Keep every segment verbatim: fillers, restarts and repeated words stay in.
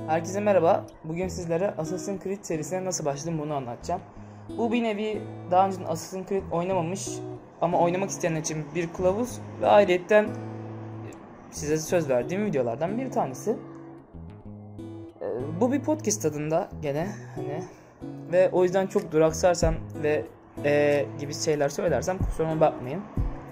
Herkese merhaba. Bugün sizlere Assassin's Creed serisine nasıl başladım bunu anlatacağım. Bu bir nevi daha önce Assassin's Creed oynamamış ama oynamak isteyenler için bir kılavuz ve ayrıyetten size söz verdiğim videolardan bir tanesi. Bu bir podcast tadında gene hani ve o yüzden çok duraksarsam ve e, gibi şeyler söylersem kusuruma bakmayın.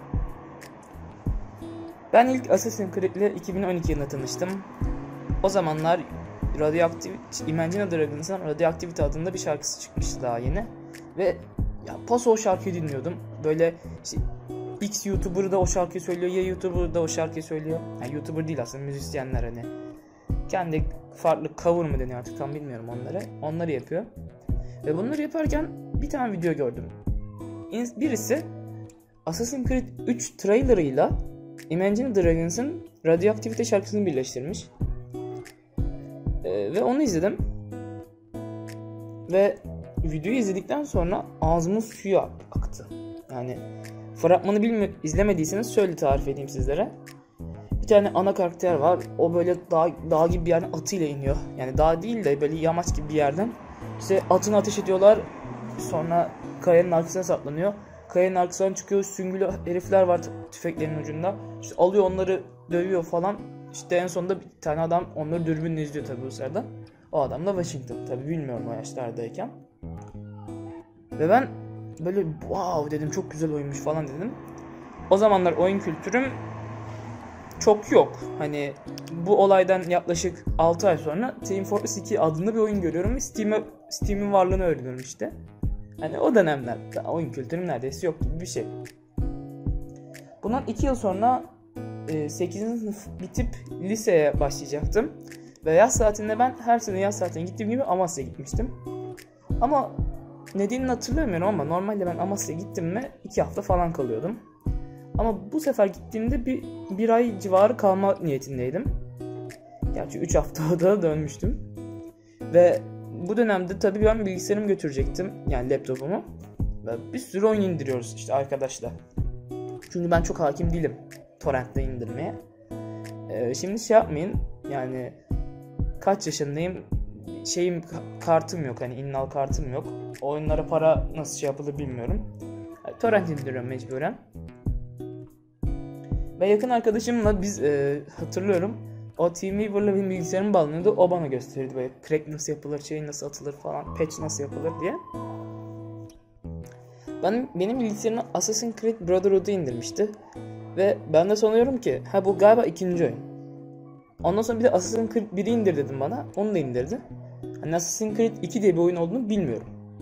Ben ilk Assassin's Creed ile iki bin on iki yılında tanıştım. O zamanlar Radioactivity, Imagine Dragons'ın Radioactivity adında bir şarkısı çıkmıştı daha yeni. Ve ya paso o şarkıyı dinliyordum. Böyle işte X YouTuber da o şarkıyı söylüyor, ya YouTuber da o şarkıyı söylüyor. Yani YouTuber değil aslında, müzisyenler hani. Kendi farklı cover mı deniyor artık tam bilmiyorum onları. Onları yapıyor. Ve bunları yaparken bir tane video gördüm. Birisi Assassin's Creed üç trailerıyla Imagine Dragons'ın Radioactivity şarkısını birleştirmiş. Ee, ve onu izledim. Ve videoyu izledikten sonra ağzımın suyu aktı. Yani fragmanı bilmi- izlemediyseniz şöyle tarif edeyim sizlere. Bir tane ana karakter var. O böyle dağ, dağ gibi bir yerden atıyla iniyor. Yani dağ değil de böyle yamaç gibi bir yerden. İşte atını ateş ediyorlar. Sonra kayanın arkasına saklanıyor. Kayanın arkasından çıkıyor. Süngülü herifler var tüfeklerin ucunda. İşte alıyor onları, dövüyor falan. İşte en sonunda bir tane adam onları dürbünle izliyor tabii bu sırada. O adam da Washington. Tabii bilmiyorum o yaşlardayken. Ve ben böyle wow dedim, çok güzel oyunmuş falan dedim. O zamanlar oyun kültürüm çok yok. Hani bu olaydan yaklaşık altı ay sonra Team Fortress iki adında bir oyun görüyorum ve Steam'e, Steam'in varlığını öğreniyorum işte. Hani o dönemler oyun kültürüm neredeyse yok gibi bir şey. Bundan iki yıl sonra sekizinci sınıf bitip liseye başlayacaktım. Ve yaz saatinde ben her sene yaz saatine gittiğim gibi Amasya'ya gitmiştim. Ama nedenini hatırlamıyorum ama normalde ben Amasya'ya gittim mi iki hafta falan kalıyordum. Ama bu sefer gittiğimde bir, bir ay civarı kalma niyetindeydim. Gerçi üç haftada dönmüştüm. Ve bu dönemde tabii ben bilgisayarımı götürecektim. Yani laptopumu. Ve bir sürü oyun indiriyoruz işte arkadaşlar. Çünkü ben çok hakim değilim torrentte indirmeye. Ee, şimdi şey yapmayın. Yani kaç yaşındayım? Şeyim, kartım yok. Hani innal kartım yok. Oyunlara para nasıl şey yapılır bilmiyorum. Yani, torrent indiriyorum mecburen. Ve yakın arkadaşımla biz e, hatırlıyorum. O TeamViewer'la benim bilgisayarımı bağlanıyordu. O bana gösterirdi böyle crack nasıl yapılır, şey nasıl atılır falan, patch nasıl yapılır diye. Ben, benim bilgisayarıma Assassin's Creed Brotherhood'u indirmişti. Ve ben de sanıyorum ki ha bu galiba ikinci oyun. Ondan sonra bir de Assassin's Creed biri indir dedim bana. Onu da indirdi. Hani Assassin's Creed iki diye bir oyun olduğunu bilmiyorum.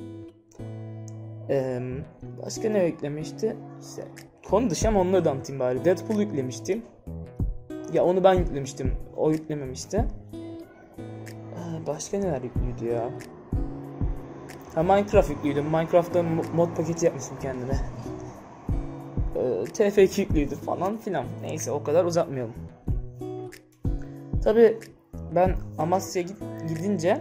Ee, başka ne yüklemişti? İşte, konu dışı ama onları da anlatayım bari. Deadpool yüklemiştim. Ya onu ben yüklemiştim. O yüklememişti. Ee, başka neler yüklüydü ya? Ha, Minecraft yüklüydüm. Minecraft'ta mod paketi yapmıştım kendime. Ee, T F iki yüklüydü falan filan. Neyse o kadar uzatmayalım. Tabii ben Amasya'ya gidince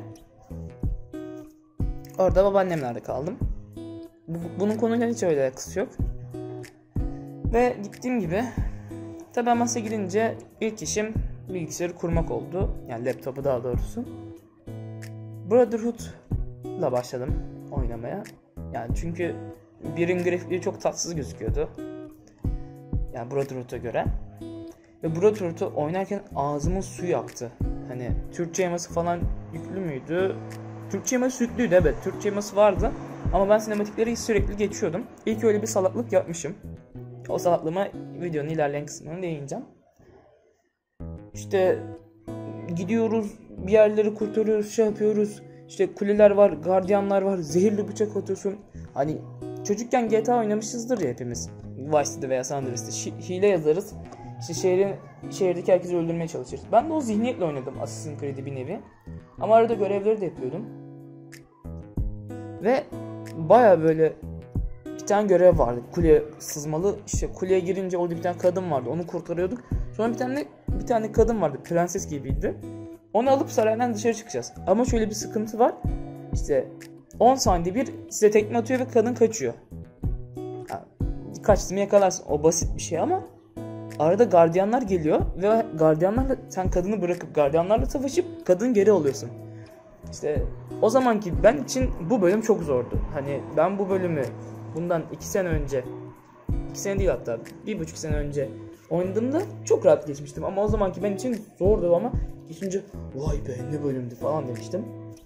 orada babaannemlerde kaldım. Bunun konuyla hiç öyle alakası yok. Ve gittiğim gibi tabii Amasya'ya gidince ilk işim bilgisayarı kurmak oldu. Yani laptopu daha doğrusu. Brotherhood'la başladım oynamaya. Yani çünkü birin grafiği çok tatsız gözüküyordu. Yani Brotherhood'a göre. Ve Brotherhood'u oynarken ağzımın suyu aktı. Hani Türkçe yaması falan yüklü müydü? Türkçe yaması yüklüydü, evet. Türkçe yaması vardı. Ama ben sinematikleri sürekli geçiyordum. İlk öyle bir salaklık yapmışım. O salaklığıma videonun ilerleyen kısmını değineceğim. İşte gidiyoruz, bir yerleri kurtarıyoruz, şey yapıyoruz. İşte kuleler var, gardiyanlar var, zehirli bıçak atıyorsun. Hani çocukken G T A oynamışızdır ya hepimiz. Vice City veya San Andreas'te hile yazarız. İşte şehrin, şehirdeki herkesi öldürmeye çalışırız. Ben de o zihniyetle oynadım Assassin's Creed'i bir nevi. Ama arada görevleri de yapıyordum. Ve baya böyle bir tane görev vardı. Kuleye sızmalı. İşte kuleye girince orada bir tane kadın vardı. Onu kurtarıyorduk. Sonra bir tane bir tane kadın vardı. Prenses gibiydi. Onu alıp saraydan dışarı çıkacağız. Ama şöyle bir sıkıntı var. İşte on saniye bir size tekme atıyor ve kadın kaçıyor. Yani kaçtığımı yakalarsın. O basit bir şey ama arada gardiyanlar geliyor ve gardiyanlarla sen kadını bırakıp gardiyanlarla savaşıp kadın geri alıyorsun. İşte o zamanki ben için bu bölüm çok zordu. Hani ben bu bölümü bundan iki sene önce, iki sene değil hatta bir buçuk sene önce oynadığımda çok rahat geçmiştim. Ama o zamanki benim için zordu ama geçince vay be ne bölümdü falan demiştim.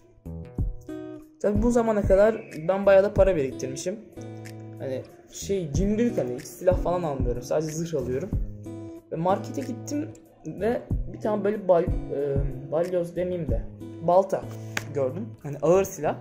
Tabi bu zamana kadar ben bayağı da para biriktirmişim. Hani şey cimrilik, hani hiç silah falan almıyorum, sadece zırh alıyorum. Ve markete gittim ve bir tane böyle bal, e, balyoz demeyeyim de balta gördüm. Hani ağır silah.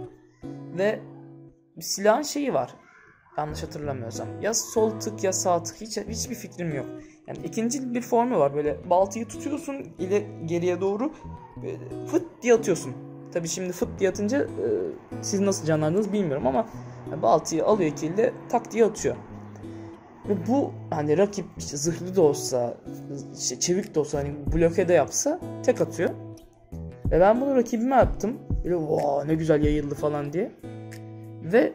Ve silahın şeyi var. Yanlış hatırlamıyorsam. Ya sol tık ya sağ tık. Hiç, hiçbir fikrim yok. Yani ikinci bir formu var. Böyle baltayı tutuyorsun ile geriye doğru fıt diye atıyorsun. Tabii şimdi fıt diye atınca e, siz nasıl canlandınız bilmiyorum ama yani baltayı alıyor iki elle tak diye atıyor. Ve bu hani rakip işte zırhlı da olsa, işte çevik de olsa, hani bloke de yapsa tek atıyor. Ve ben bunu rakibime attım. Böyle wow, ne güzel yayıldı falan diye. Ve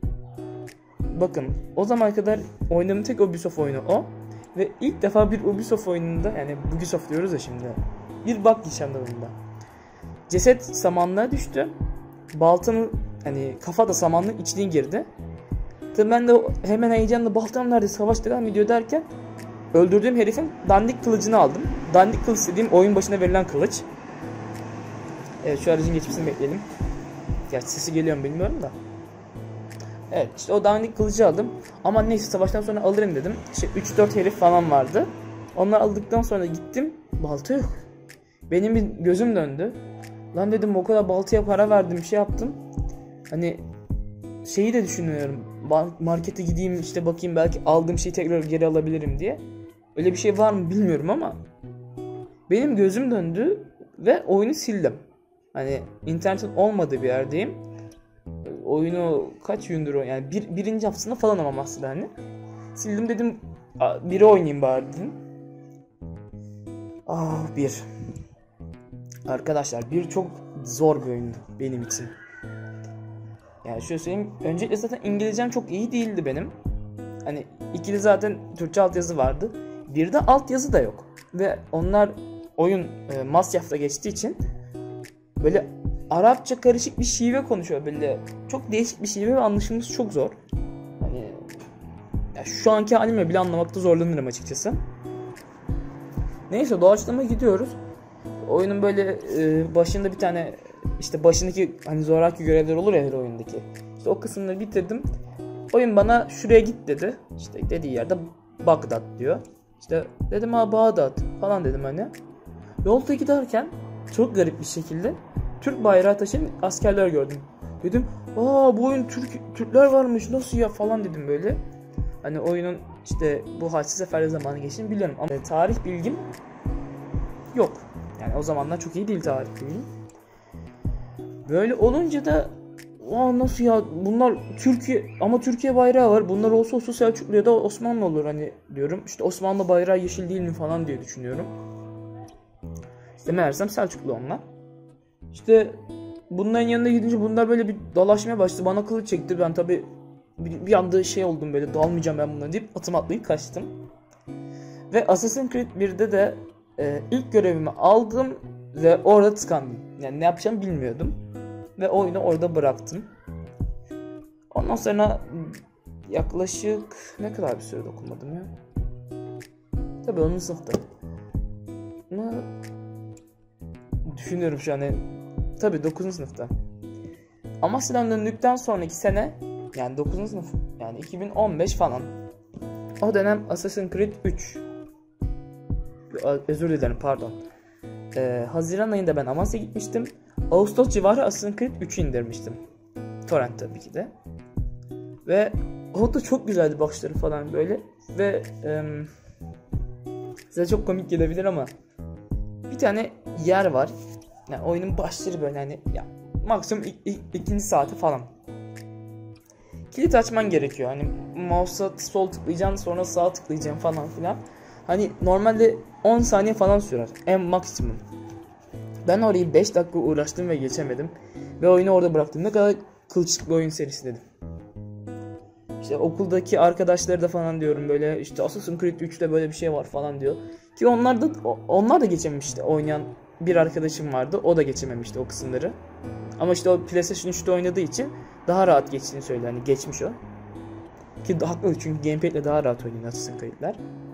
bakın o zamana kadar oynadığım tek Ubisoft oyunu o. Ve ilk defa bir Ubisoft oyununda, yani Ubisoft diyoruz ya şimdi, bir bug yaşandı bunda. Ceset samanlığa düştü. Baltanın hani kafa da samanlığın içine girdi. Tabii ben de hemen heyecanla baltam nerede, savaş devam ediyor derken öldürdüğüm herifin dandik kılıcını aldım. Dandik kılıç dediğim oyun başına verilen kılıç. Evet, şu aracın geçmesini bekleyelim. Gerçi sesi geliyor mu bilmiyorum da. Evet, işte o dandik kılıcı aldım. Ama neyse, savaştan sonra alırım dedim. İşte üç dört herif falan vardı. Onları aldıktan sonra gittim. Balta yok. Benim bir gözüm döndü. Lan dedim, o kadar baltaya para verdim, bir şey yaptım. Hani şeyi de düşünüyorum. Markete gideyim işte bakayım, belki aldığım şeyi tekrar geri alabilirim diye. Öyle bir şey var mı bilmiyorum ama benim gözüm döndü ve oyunu sildim. Hani internetin olmadığı bir yerdeyim. Oyunu kaç gündür o, yani bir, birinci haftasında falan ama aslında hani. Sildim, dedim biri oynayayım bari dedim. Ah bir. Arkadaşlar bir çok zor bir oyundu benim için. Yani şöyle söyleyeyim, öncelikle zaten İngilizcem çok iyi değildi benim. Hani ikili zaten Türkçe altyazı vardı. Bir de altyazı da yok. Ve onlar oyun e, Masyaf'ta geçtiği için böyle Arapça karışık bir şive konuşuyor, böyle çok değişik bir şive ve anlaşılması çok zor. Hani ya şu anki halimle bile anlamakta zorlanırım açıkçası. Neyse, doğaçlama gidiyoruz. Oyunun böyle e, başında bir tane işte başındaki hani zoraki görevler olur ya her oyundaki. İşte o kısımları bitirdim. Oyun bana şuraya git dedi. İşte dediği yerde Bagdat diyor. İşte dedim ha Bağdat falan dedim hani. Yolda giderken çok garip bir şekilde Türk bayrağı taşıyan askerler gördüm. Dedim aa bu oyun Türk Türkler varmış, nasıl ya falan dedim böyle. Hani oyunun işte bu Haçlı Seferleri zamanı geçtiğini biliyorum ama tarih bilgim yok. Yani o zamanlar çok iyi değil tarih bilgim. Böyle olunca da aa nasıl ya, bunlar Türkiye ama Türkiye bayrağı var. Bunlar olsa olsa Selçuklu ya da Osmanlı olur hani diyorum. İşte Osmanlı bayrağı yeşil değil mi falan diye düşünüyorum. İşte meğersem Selçuklu onlar. İşte bunların yanına gidince bunlar böyle bir dalaşmaya başladı. Bana kılıç çekti. Ben tabi bir, bir anda şey oldum, böyle dalmayacağım ben bunları deyip atım atlayıp kaçtım. Ve Assassin's Creed birde de e, ilk görevimi aldım ve orada tıkandım. Yani ne yapacağımı bilmiyordum. Ve oyunu orada bıraktım. Ondan sonra yaklaşık ne kadar bir süre dokunmadım ya. Tabii onuncu sınıfta. Ama düşünüyorum şu an. Tabii dokuzuncu sınıfta. Amasya'dan döndükten sonraki sene, yani dokuzuncu sınıf, yani iki bin on beş falan. O dönem Assassin's Creed üç. Özür dilerim, pardon. Ee, Haziran ayında ben Amasya'ya gitmiştim. Ağustos civarı Assassin's Creed üçü indirmiştim. Torrent tabii ki de. Ve o da çok güzeldi, bakışları falan böyle. Ve e, size çok komik gelebilir ama bir tane yer var. Yani oyunun başları böyle hani ya, maksimum ik, ik, ikinci saati falan. Kilit açman gerekiyor. Hani mouse'a sol tıklayacaksın, sonra sağ tıklayacaksın falan filan. Hani normalde on saniye falan sürer en maksimum. Ben orayı beş dakika uğraştım ve geçemedim. Ve oyunu orada bıraktım. Ne kadar kılçık bir oyun serisi dedim. İşte okuldaki arkadaşları da falan diyorum böyle işte Assassin's Creed üçte böyle bir şey var falan diyor. Ki onlar da onlar da geçememişti. Oynayan bir arkadaşım vardı. O da geçememişti o kısımları. Ama işte o PlayStation üçte oynadığı için daha rahat geçtiğini söylüyor. Hani geçmiş o. Ki haklı çünkü gamepad ile daha rahat oynuyor Assassin's Creed'ler.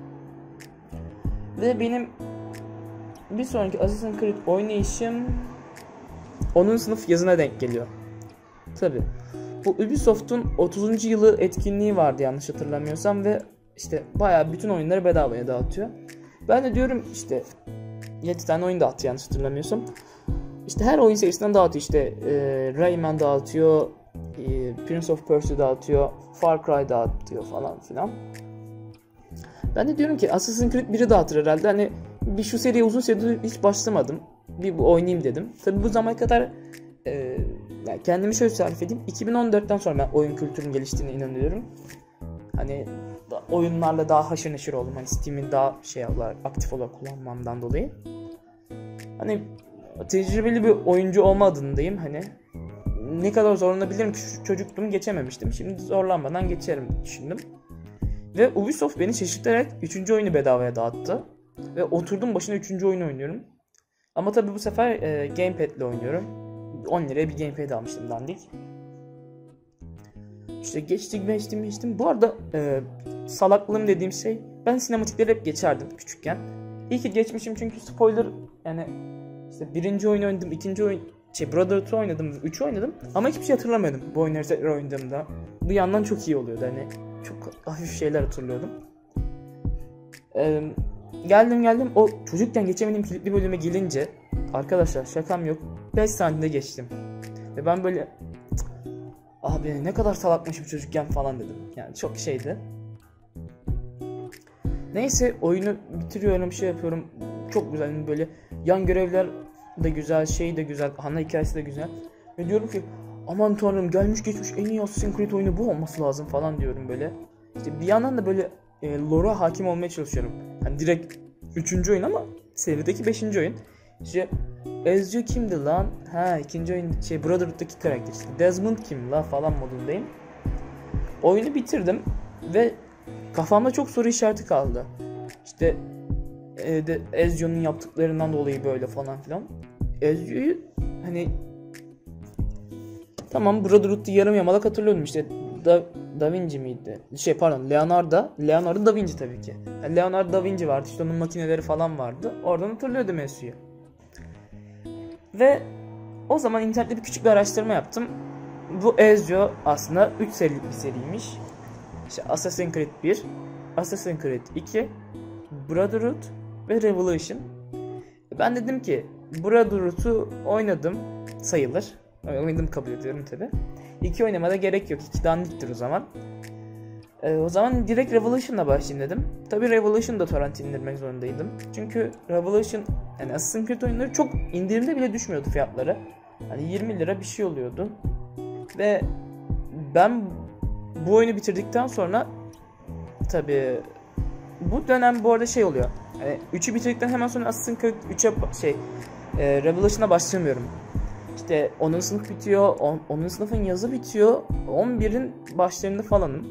Ve benim bir sonraki Assassin's Creed oynayışım onuncu sınıf yazına denk geliyor. Tabi. Bu Ubisoft'un otuzuncu yılı etkinliği vardı yanlış hatırlamıyorsam ve işte bayağı bütün oyunları bedavaya dağıtıyor. Ben de diyorum işte yedi tane oyun dağıtıyor yanlış hatırlamıyorsam. İşte her oyun serisinden dağıtıyor işte e, Rayman dağıtıyor, e, Prince of Persia dağıtıyor, Far Cry dağıtıyor falan filan. Ben de diyorum ki Assassin's Creed biri dağıtır herhalde. Hani bir şu seriye uzun süredir hiç başlamadım. Bir bu oynayayım dedim. Tabi bu zamana kadar e, yani kendimi şöyle tarif edeyim. iki bin on dörtten sonra ben oyun kültürünün geliştiğine inanıyorum. Hani da, oyunlarla daha haşır neşir oldum. Hani Steam'in daha şey olarak aktif olarak kullanmamdan dolayı. Hani tecrübeli bir oyuncu olma adındayım. Hani ne kadar zorlanabilirim ki çocukluğumu geçememiştim. Şimdi zorlanmadan geçerim düşündüm. Ve Ubisoft beni şaşırtarak üçüncü oyunu bedavaya dağıttı. Ve oturdum başına üçüncü oyunu oynuyorum. Ama tabii bu sefer e, Gamepad ile oynuyorum. on liraya bir Gamepad almıştım dandik. İşte geçtik geçtim geçtim. Bu arada e, salaklığım dediğim şey, ben sinematikleri hep geçerdim küçükken. İyi ki geçmişim çünkü spoiler yani işte birinci oyunu oynadım, ikinci oyun şey Brotherhood'u oynadım, üçü oynadım ama hiçbir şey hatırlamıyordum bu oyunları tekrar oynadığımda. Bu yandan çok iyi oluyordu hani çok hafif şeyler hatırlıyordum. Ee, geldim geldim o çocukken geçemediğim kilitli bölüme gelince arkadaşlar şakam yok beş saniyede geçtim. Ve ben böyle abi ne kadar salakmışım çocukken falan dedim. Yani çok şeydi. Neyse oyunu bitiriyorum, şey yapıyorum. Çok güzel böyle yan görevler de güzel, şey de güzel, ana hikayesi de güzel. Ve diyorum ki aman tanrım gelmiş geçmiş en iyi Assassin's Creed oyunu bu olması lazım falan diyorum böyle. İşte bir yandan da böyle e, lore'a hakim olmaya çalışıyorum. Hani direkt üçüncü oyun ama serideki beşinci oyun. İşte Ezio kimdi lan? Ha ikinci oyun şey Brotherhood'daki karakter işte. Desmond kim la falan modundayım. Oyunu bitirdim ve kafamda çok soru işareti kaldı. İşte e, de Ezio'nun yaptıklarından dolayı böyle falan filan. Ezio'yu hani tamam Brotherhood'u yarım yamalak hatırlıyordum işte da, da Vinci miydi? Şey pardon Leonardo. Leonardo da Vinci tabii ki. Yani Leonardo da Vinci vardı işte onun makineleri falan vardı. Oradan hatırlıyordum Ezio'yu. Ve o zaman internette bir küçük bir araştırma yaptım. Bu Ezio aslında üç serilik bir seriymiş. İşte Assassin's Creed bir, Assassin's Creed iki, Brotherhood ve Revelation. Ben dedim ki Brotherhood'u oynadım sayılır. Oynadım kabul ediyorum tabi. İki oynamada gerek yok. İki dandiktir o zaman. Ee, o zaman direkt Revelation'la başlayayım dedim. Tabi Revelation'da torrent indirmek zorundaydım. Çünkü Revelation yani Assassin's Creed oyunları çok indirimde bile düşmüyordu fiyatları. Hani yirmi lira bir şey oluyordu. Ve ben bu oyunu bitirdikten sonra tabi bu dönem bu arada şey oluyor. Yani üçü bitirdikten hemen sonra Assassin's Creed üçe şey e, Revelation'a başlamıyorum. İşte onuncu sınıf bitiyor, onuncu sınıfın yazı bitiyor, on birin başlarında falanım.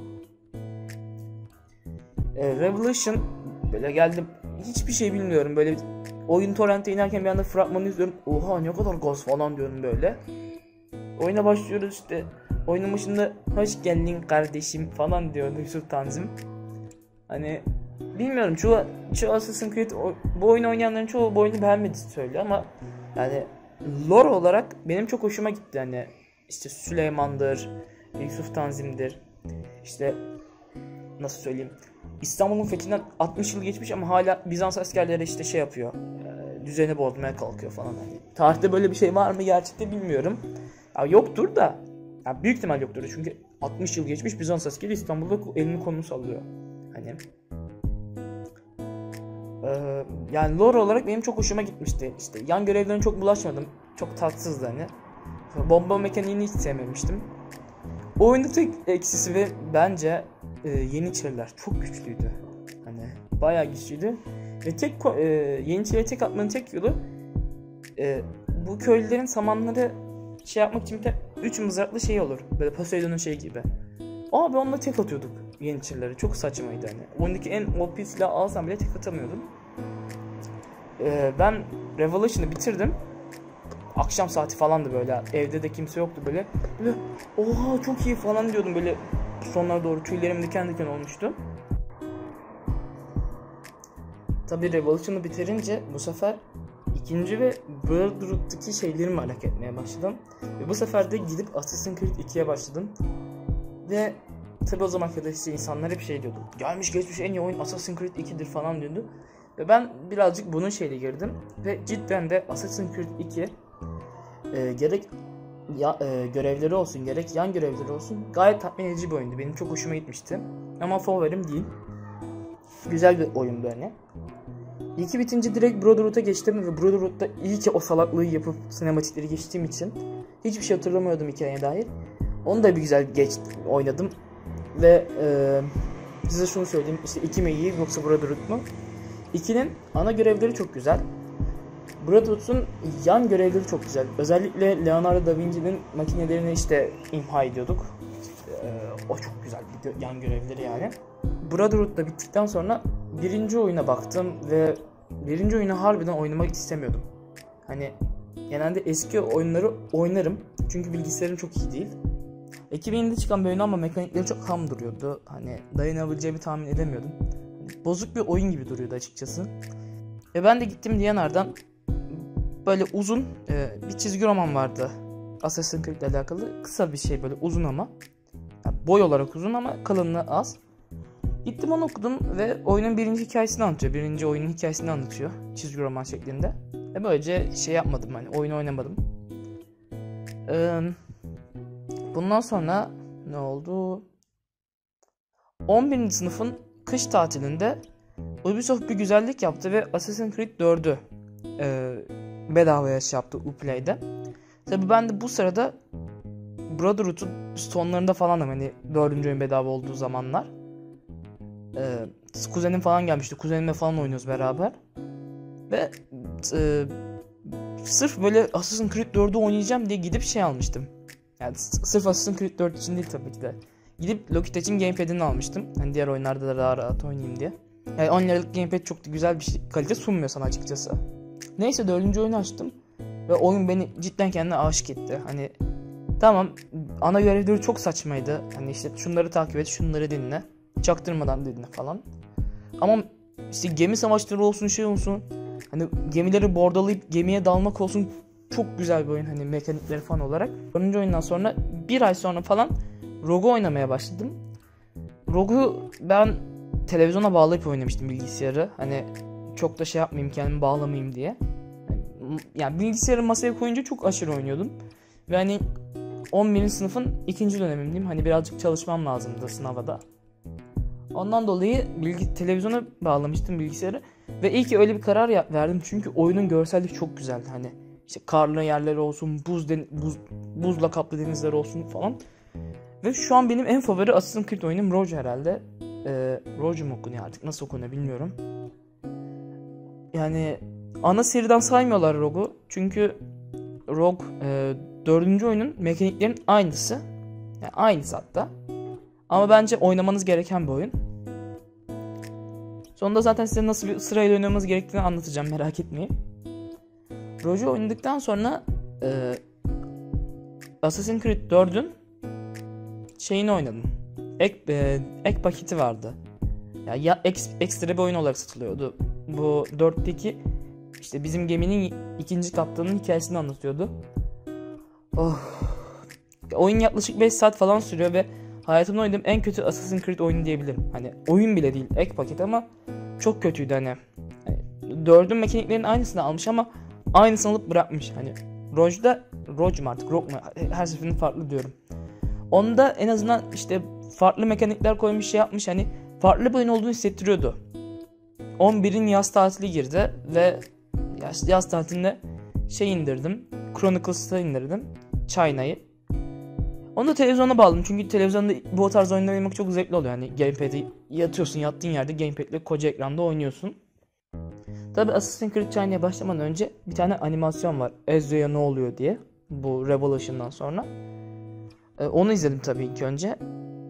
E, Revelation böyle geldim hiçbir şey bilmiyorum böyle oyun torrente inerken bir anda fragmanı izliyorum. Oha ne kadar gaz falan diyorum böyle. Oyuna başlıyoruz işte. Oyunun başında hoş geldin kardeşim falan diyordu Yusuf Tanzim. Hani bilmiyorum çoğu, çoğu Assassin's Creed bu oyunu oynayanların çoğu bu oyunu beğenmedi söylüyor ama yani lore olarak benim çok hoşuma gitti. Hani işte Süleyman'dır, Yusuf Tanzim'dir. İşte nasıl söyleyeyim? İstanbul'un fethinden altmış yıl geçmiş ama hala Bizans askerleri işte şey yapıyor. E, düzeni bozmaya kalkıyor falan. Hani tarihte böyle bir şey var mı gerçekten bilmiyorum. Ya yoktur da. Ya büyük ihtimal yoktur çünkü altmış yıl geçmiş Bizans askeri İstanbul'da elini kolunu sallıyor. Hani ee, yani lore olarak benim çok hoşuma gitmişti. İşte yan görevlerine çok bulaşmadım. Çok tatsızdı hani. Bomba mekaniğini hiç sevmemiştim. O oyunun tek eksisi ve bence e, Yeniçeriler çok güçlüydü. Hani bayağı güçlüydü. Ve tek e, Yeniçeri'ye tek atmanın tek yolu e, bu köylülerin samanları şey yapmak için de üç mızraklı şey olur. Böyle Poseidon'un şeyi gibi. Abi onunla tek atıyorduk Yeniçerileri. Çok saçmaydı hani. Oyundaki en O P silahı alsam bile tek atamıyordum. Ee, ben Revolution'ı bitirdim. Akşam saati falandı böyle. Evde de kimse yoktu böyle. Böyle oha çok iyi falan diyordum böyle. Sonlara doğru tüylerim diken diken olmuştu. Tabi Revolution'ı bitirince bu sefer ikinci ve Brotherhood'daki şeyleri merak etmeye başladım. Ve bu sefer de gidip Assassin's Creed ikiye başladım. Ve tabi o zaman kadar işte insanlar hep şey diyordu. Gelmiş geçmiş en iyi oyun Assassin's Creed ikidir falan diyordu. Ve ben birazcık bunun şeyle girdim. Ve cidden de Assassin's Creed iki e, gerek ya, e, görevleri olsun gerek yan görevleri olsun gayet tatmin edici bir oyundu. Benim çok hoşuma gitmişti. Ama favorim değil. Güzel bir oyundu hani. İki bitince direkt Brotherhood'a geçtim ve Brotherhood'da iyi ki o salaklığı yapıp sinematikleri geçtiğim için hiçbir şey hatırlamıyordum hikayeye dair. Onu da bir güzel geç oynadım ve e, size şunu söyleyeyim, işte iki mi iyi yoksa Brotherhood mu? ikinin ana görevleri çok güzel. Brotherhood'un yan görevleri çok güzel. Özellikle Leonardo da Vinci'nin makinelerini işte imha ediyorduk. E, o çok güzel bir gö- yan görevleri yani. Brotherhood da bittikten sonra birinci oyuna baktım ve birinci oyunu harbiden oynamak istemiyordum. Hani genelde eski oyunları oynarım çünkü bilgisayarım çok iyi değil. iki bin yedide çıkan bir oyun ama mekanikleri çok ham duruyordu. Hani dayanabileceğimi tahmin edemiyordum. Hani bozuk bir oyun gibi duruyordu açıkçası. Ve ben de gittim D and R'dan böyle uzun e, bir çizgi roman vardı. Assassin's Creed ile alakalı kısa bir şey böyle uzun ama. Yani boy olarak uzun ama kalınlığı az. Gittim onu okudum ve oyunun birinci hikayesini anlatıyor. Birinci oyunun hikayesini anlatıyor. Çizgi roman şeklinde. Ve böylece şey yapmadım hani oyunu oynamadım. Ee, bundan sonra ne oldu? on birinci sınıfın kış tatilinde Ubisoft bir güzellik yaptı ve Assassin's Creed dördü e, bedavaya şey yaptı Uplay'de. Tabii ben de bu sırada Brotherhood'un sonlarında falanım hani dördüncü oyun bedava olduğu zamanlar. Ee, kuzenim falan gelmişti. Kuzenimle falan oynuyoruz beraber. Ve e, sırf böyle Assassin's Creed dördü oynayacağım diye gidip şey almıştım. Yani sırf Assassin's Creed dört için değil tabii ki de. Gidip Logitech'in gamepad'ini almıştım. Hani diğer oyunlarda da daha rahat oynayayım diye. Yani on liralık gamepad çok da güzel bir şey, kalite sunmuyor sana açıkçası. Neyse dördüncü oyunu açtım. Ve oyun beni cidden kendine aşık etti. Hani tamam ana görevleri çok saçmaydı. Hani işte şunları takip et, şunları dinle. Çaktırmadan dinle falan. Ama işte gemi savaşları olsun şey olsun. Hani gemileri bordalayıp gemiye dalmak olsun. Çok güzel bir oyun hani mekanikleri falan olarak. dördüncü oyundan sonra bir ay sonra falan Rogue'u oynamaya başladım. Rogue'u ben televizyona bağlayıp oynamıştım bilgisayarı. Hani çok da şey yapmayayım kendimi bağlamayayım diye. Yani bilgisayarı masaya koyunca çok aşırı oynuyordum. Ve hani on birinci sınıfın ikinci dönemimdeyim. Hani birazcık çalışmam lazımdı sınava da. Ondan dolayı bilgi, televizyona bağlamıştım bilgisayarı. Ve iyi ki öyle bir karar yap, verdim. Çünkü oyunun görselliği çok güzeldi. Hani işte karlı yerleri olsun, buz, den, buz buzla kaplı denizler olsun falan. Ve şu an benim en favori Assassin's Creed oyunum Rogue herhalde. Ee, Rogue mu okunuyor artık? Nasıl okunuyor bilmiyorum. Yani ana seriden saymıyorlar Rogue'u. Çünkü Rogue e, dördüncü oyunun mekaniklerin aynısı. Yani aynısı hatta. Ama bence oynamanız gereken bir oyun. Sonunda zaten size nasıl bir sırayla oynamanız gerektiğini anlatacağım, merak etmeyin. Rogue'u oynadıktan sonra e, Assassin's Creed dördün şeyini oynadım. Ek, e, ek paketi vardı. Ya, ya ek, ekstra bir oyun olarak satılıyordu. Bu dörtteki işte bizim geminin ikinci kaptanının hikayesini anlatıyordu. Oh. Oyun yaklaşık beş saat falan sürüyor ve hayatımda oynadığım en kötü Assassin's Creed oyunu diyebilirim. Hani oyun bile değil, ek paket ama çok kötüydü hani. hani dördün mekaniklerin aynısını almış ama aynısını alıp bırakmış. Hani Rogue'da, Rogue mu artık, Rogue mu? Her seferinde farklı diyorum. Onda en azından işte farklı mekanikler koymuş, şey yapmış, hani farklı bir oyun olduğunu hissettiriyordu. on birin yaz tatili girdi ve yaz, yaz tatilinde şey indirdim. Chronicles'ı indirdim. China'yı. Onu da televizyona bağladım çünkü televizyonda bu tarz oyunlar oynamak çok zevkli oluyor. Hani gamepad'i yatıyorsun, yattığın yerde gamepad'le koca ekranda oynuyorsun. Tabi Assassin's Creed China'ya başlamadan önce bir tane animasyon var. Ezra'ya ne oluyor diye. Bu Revolution'dan sonra. Ee, onu izledim tabii ilk önce.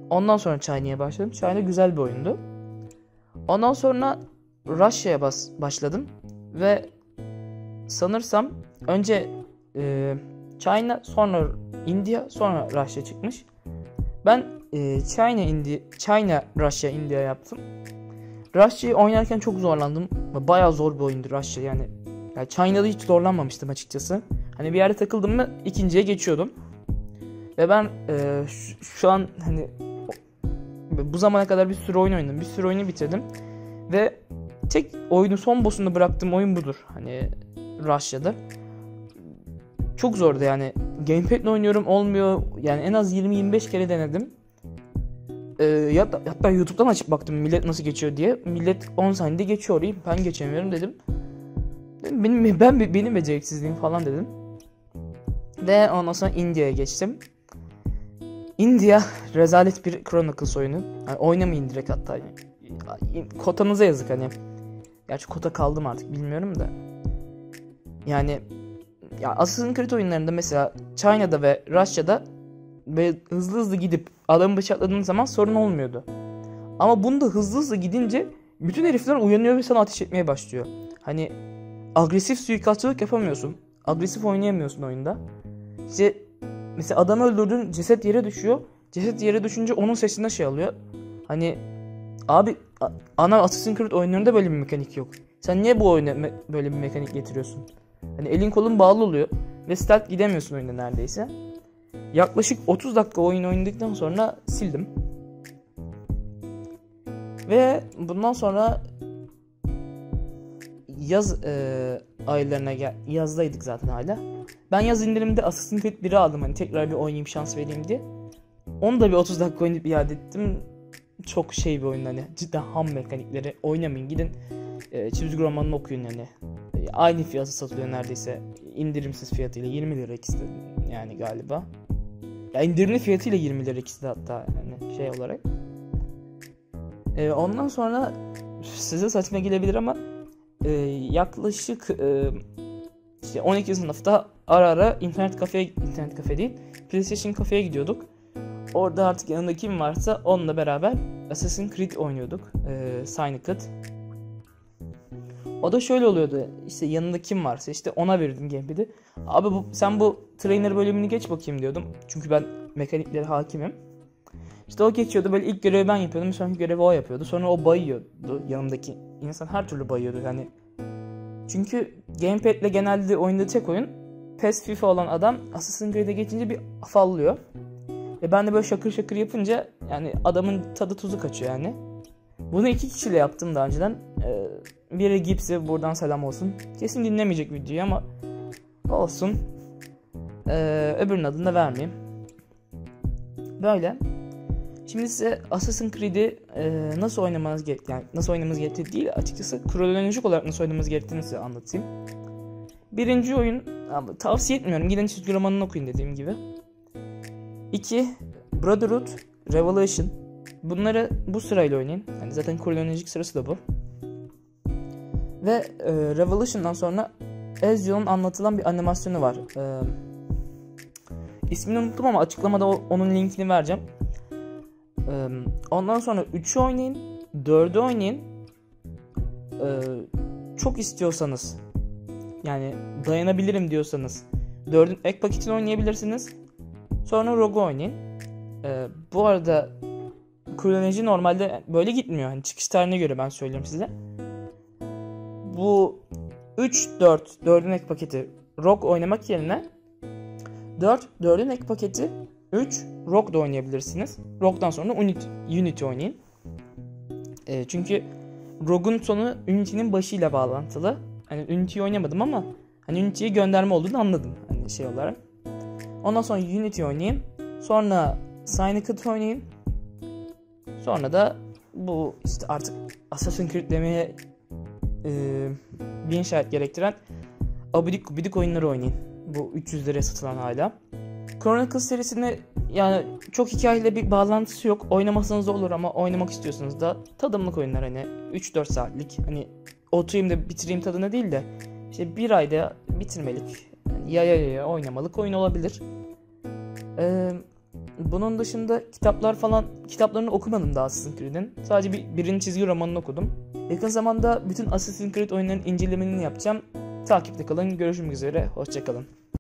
Ondan sonra China'ya başladım. China güzel bir oyundu. Ondan sonra Russia'ya bas başladım ve sanırsam önce e, China, sonra India, sonra Russia çıkmış. Ben e, China, India, China, Russia, India yaptım. Russia'yı oynarken çok zorlandım. Bayağı zor bir oyundu Russia yani. Yani China'da hiç zorlanmamıştım açıkçası. Hani bir yerde takıldım mı ikinciye geçiyordum. Ve ben e, şu, şu an hani bu zamana kadar bir sürü oyun oynadım. Bir sürü oyunu bitirdim. Ve tek oyunu son boss'unda bıraktığım oyun budur. Hani Russia'da. Çok zordu yani. Gamepad'le oynuyorum, olmuyor. Yani en az yirmi yirmi beş kere denedim. Ee, hatta, hatta YouTube'dan açıp baktım millet nasıl geçiyor diye. Millet on saniyede geçiyor orayı. Ben geçemiyorum dedim. Benim ben benim beceriksizliğim falan dedim. Ve ondan sonra India'ya geçtim. India rezalet bir Chronicles oyunu. Yani oynamayın direkt hatta. Kotanıza yazık hani. Gerçi kota kaldım artık bilmiyorum da. Yani ya Assassin's Creed oyunlarında mesela China'da ve Russia'da ve hızlı hızlı gidip adamı bıçakladığın zaman sorun olmuyordu. Ama bunda hızlı hızlı gidince bütün herifler uyanıyor ve sana ateş etmeye başlıyor. Hani agresif suikastçılık yapamıyorsun. Agresif oynayamıyorsun oyunda. İşte mesela adamı öldürdün, ceset yere düşüyor. Ceset yere düşünce onun sesinde şey alıyor. Hani abi ana Assassin's Creed oyunlarında böyle bir mekanik yok. Sen niye bu oyuna me- böyle bir mekanik getiriyorsun? Hani elin kolun bağlı oluyor ve stealth gidemiyorsun oyunda neredeyse. Yaklaşık otuz dakika oyun oynadıktan sonra sildim. Ve bundan sonra yaz e, aylarına gel yazdaydık zaten hala. Ben yaz indirimde Assassin's Creed biri aldım hani tekrar bir oynayayım, şans vereyim diye. Onu da bir otuz dakika oynayıp iade ettim. Çok şey bir oyun hani, cidden ham mekanikleri. Oynamayın, gidin e, çizgi romanını okuyun hani. E, aynı fiyatı satılıyor neredeyse, indirimsiz fiyatıyla yirmi lira ikisi de yani galiba. Ya indirimli fiyatıyla yirmi lira ikisi de hatta yani şey olarak. E, ondan sonra size saçma gelebilir ama e, yaklaşık e, işte on iki sınıfta ara ara internet kafeye, internet kafe değil, PlayStation kafeye gidiyorduk. Orada artık yanında kim varsa onunla beraber Assassin's Creed oynuyorduk. Ee, Syndicate. O da şöyle oluyordu. İşte yanında kim varsa işte ona verirdim gamepad'i. Abi bu, sen bu trainer bölümünü geç bakayım diyordum. Çünkü ben mekaniklere hakimim. İşte o geçiyordu. Böyle ilk görevi ben yapıyordum. Sonraki görevi o yapıyordu. Sonra o bayıyordu. Yanımdaki insan her türlü bayıyordu. Yani çünkü gamepad'le genelde oynadığı tek oyun P E S, FIFA olan adam Assassin's Creed'e geçince bir afallıyor. E ben de böyle şakır şakır yapınca yani adamın tadı tuzu kaçıyor yani. Bunu iki kişiyle yaptım daha önceden. Ee, biri Gips'e buradan selam olsun. Kesin dinlemeyecek videoyu ama olsun. Ee, öbürünün adını da vermeyeyim. Böyle. Şimdi size Assassin's Creed'i e, nasıl oynamanız gerek, yani nasıl oynamanız gerektiği değil, açıkçası kronolojik olarak nasıl oynamanız gerektiğini size anlatayım. Birinci oyun, tavsiye etmiyorum. Gidin çizgi romanını okuyun dediğim gibi. İki Brotherhood, Revelation. Bunları bu sırayla oynayın. Yani zaten kronolojik sırası da bu. Ve e, Revelation'dan sonra Ezio'nun anlatılan bir animasyonu var. E, ismini unuttum ama açıklamada o, onun linkini vereceğim. E, ondan sonra üçü oynayın, dördü oynayın. E, çok istiyorsanız, yani dayanabilirim diyorsanız dördün ek paketini oynayabilirsiniz. Sonra Rogue oynayın. Ee, bu arada kronoloji normalde böyle gitmiyor. Hani çıkış tarihine göre ben söylüyorum size. Bu üç, dört, dördün ek paketi Rogue oynamak yerine dört, dördün ek paketi üç, Rogue'da oynayabilirsiniz. Rogue'dan sonra Unity, Unity oynayın. Ee, çünkü Rogue'un sonu Unity'nin başıyla bağlantılı. Hani Unity'yi oynamadım ama hani Unity'ye gönderme olduğunu anladım. Hani şey olarak. Ondan sonra Unity oynayın. Sonra Syndicate oynayın. Sonra da bu işte artık Assassin's Creed demeye e, bin şahit gerektiren abidik gubidik oyunları oynayın. Bu üç yüz liraya satılan hala. Chronicles serisinde yani çok hikayeyle bir bağlantısı yok. Oynamasanız da olur ama oynamak istiyorsanız da tadımlık oyunlar, hani üç dört saatlik, hani oturayım da bitireyim tadına değil de işte bir ayda bitirmelik, yani ya ya ya oynamalık oyun olabilir. Ee, Bunun dışında kitaplar falan, kitaplarını okumadım daha Assassin's Creed'in. Sadece bir birinci çizgi romanını okudum. Yakın zamanda bütün Assassin's Creed oyunlarının incelemelerini yapacağım. Takipte kalın. Görüşmek üzere. Hoşça kalın.